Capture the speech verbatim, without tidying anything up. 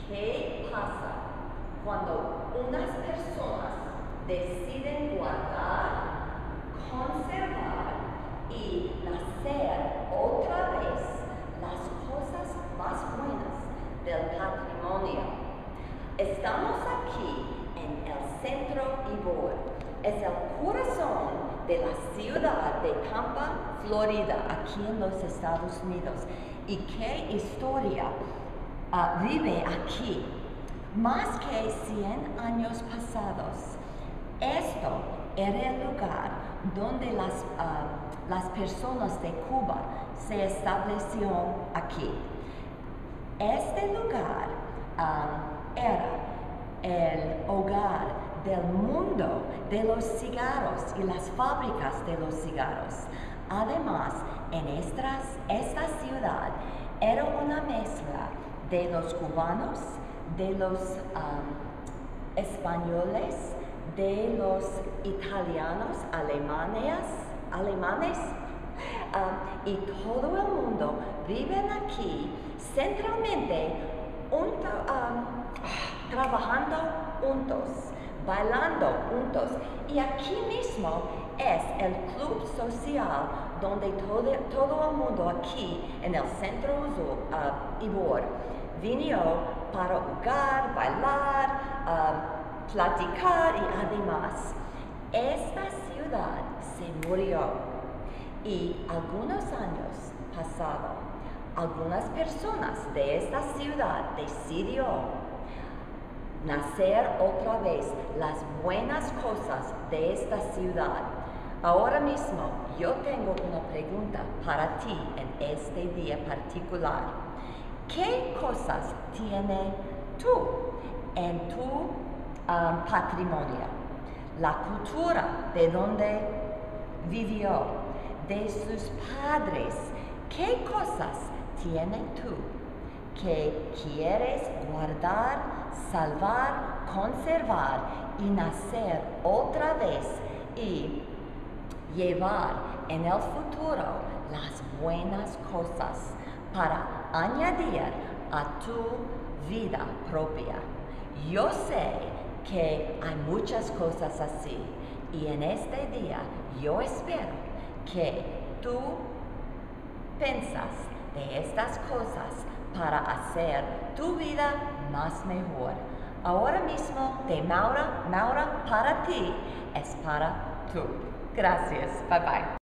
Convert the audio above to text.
¿Qué pasa cuando unas personas deciden guardar, conservar y nacer otra vez las cosas más buenas del patrimonio? Estamos aquí en el Centro Ybor. Es el corazón de la ciudad de Tampa, Florida, aquí en los Estados Unidos. ¿Y qué historia uh, vive aquí? Más que cien años pasados, esto era el lugar donde las, uh, las personas de Cuba se establecieron aquí. Este lugar um, era el hogar del mundo de los cigarros y las fábricas de los cigarros. Además, en estas, esta ciudad era una mezcla de los cubanos, de los um, españoles, de los italianos, alemanes, alemanes um, y todo el mundo viven aquí centralmente junto, um, trabajando juntos, bailando juntos. Y aquí mismo es el club social donde todo, todo el mundo aquí en el Centro uh, Ybor vino para jugar, bailar, uh, platicar y además esta ciudad se murió y algunos años pasados algunas personas de esta ciudad decidieron nacer otra vez las buenas cosas de esta ciudad. Ahora mismo yo tengo una pregunta para ti en este día particular. ¿Qué cosas tienes tú en tu um, patrimonio? La cultura de donde vivió, de sus padres. ¿Qué cosas tienes tú que quieres guardar, salvar, conservar y nacer otra vez y llevar en el futuro las buenas cosas para añadir a tu vida propia? Yo sé que hay muchas cosas así y en este día yo espero que tú piensas de estas cosas para hacer tu vida más mejor. Ahora mismo de Maura, Maura para ti es para tú. Gracias. Bye bye.